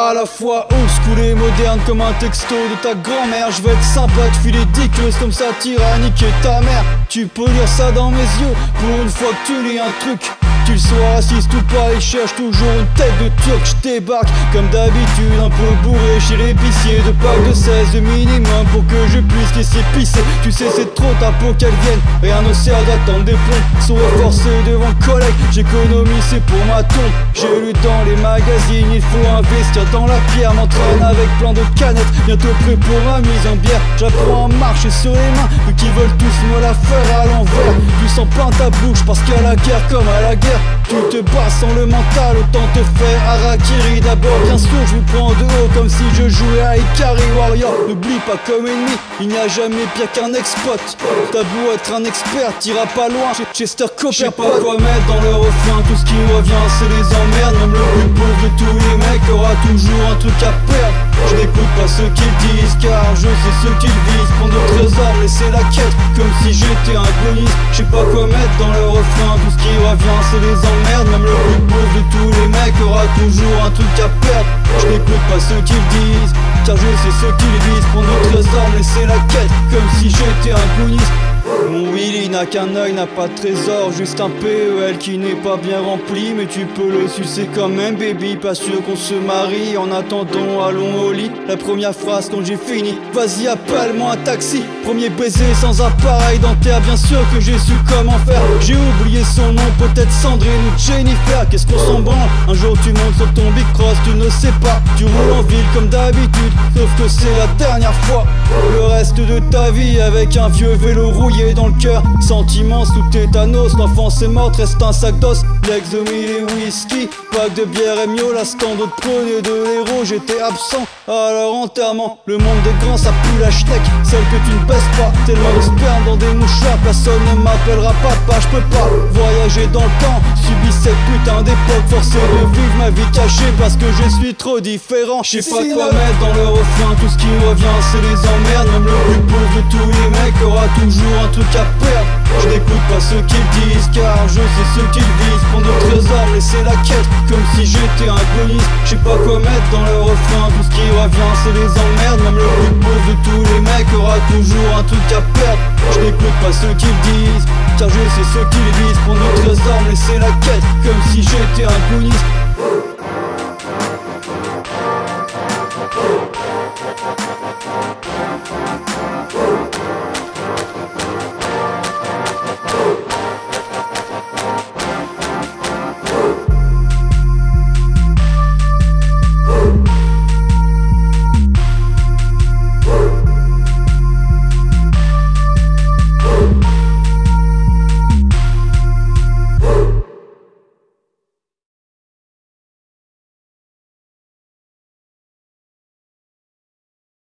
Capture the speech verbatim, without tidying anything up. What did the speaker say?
à la fois old school et moderne comme un texto de ta grand-mère. Je veux être sympa, te filer des queues comme ça t'ira niquer ta mère. Tu peux lire ça dans mes yeux, pour une fois que tu lis un truc. Qu'il soit raciste ou pas, il cherche toujours une tête de turc. J'débarque comme d'habitude, un peu bourré chez l'épicier. De pack de seize de minimum pour que je puisse laisser pisser. Tu sais c'est trop tard pour qu'elle vienne, rien ne sert d'attendre des plombs. Sont forcé devant le collègue, j'économise c'est pour ma tombe. J'ai lu dans les magazines, il faut investir dans la pierre. M'entraîne avec plein de canettes, bientôt prêt pour ma mise en bière. J'apprends à marcher sur les mains, vu qu'ils veulent tous me la faire à l'envers. Du sang plein ta bouche parce qu'à la guerre comme à la guerre, tu te bats sans le mental, autant te faire harakiri. D'abord bien sûr je vous prends de haut comme si je jouais à Ikari Warrior. N'oublie pas comme ennemi, il n'y a jamais pire qu'un ex-pote. T'as beau être un expert, t'iras pas loin, Chester Copper. Je sais pas quoi mettre dans le refrain, tout ce qui revient c'est les emmerdes. Même le plus pauvre de tous les mecs aura toujours un truc à perdre. Je n'écoute pas ceux qu'ils disent car je sais ce qu'ils visent. Prendre de trésors, laisser la quête comme si j'étais un bonus. Je sais pas quoi mettre dans le refrain, tout ce qui revient c'est les emmerdes. Même le plus pauvre de tous les mecs aura toujours un truc à perdre. Je n'écoute pas ceux qu'ils disent car je sais ce qu'ils visent. Prendre de trésors, laisser la quête comme si j'étais un bonus. Mon Willy n'a qu'un œil, n'a pas de trésor, juste un P E L qui n'est pas bien rempli. Mais tu peux le sucer quand même baby, pas sûr qu'on se marie. En attendant allons au lit, la première phrase quand j'ai fini, vas-y appelle-moi un taxi. Premier baiser sans appareil dentaire, bien sûr que j'ai su comment faire. J'ai oublié son nom, peut-être Sandrine ou Jennifer. Qu'est-ce qu'on s'en branle, un jour tu montes sur ton big cross, tu ne sais pas. Tu roules en ville comme d'habitude, sauf que c'est la dernière fois. Le reste de ta vie avec un vieux vélo rouillé dans le cœur, sentiments sous tétanos. L'enfance est morte, reste un sac d'os, l'exomile et whisky, pack de bière et mieux, la stand de prenez de l'héros. J'étais absent à leur enterrement. Le monde des grands ça pue la schneck, celle que tu ne baisses pas. Tellement de sperme dans des mouchoirs, personne ne m'appellera papa. Je peux pas voyager dans le temps, subis cette putain d'époque, forcé de vivre ma vie cachée parce que je suis trop différent. Je sais pas quoi mettre dans le refrain, tout ce qui revient c'est les emmerdes. Même le plus pauvre de tous les mecs aura toujours un truc à perdre. Je n'écoute pas ceux qu'ils disent car je sais ce qu'ils visent. Prendre de trésors, laisser la quête comme si j'étais un bonus. Je sais pas quoi mettre dans le refrain, tout ce qui revient c'est les emmerdes. Même le plus pauvre de tous les mecs aura toujours un truc à perdre. Je n'écoute pas ceux qu'ils disent car je sais ce qu'ils visent. Prendre de trésors, laisser la quête comme si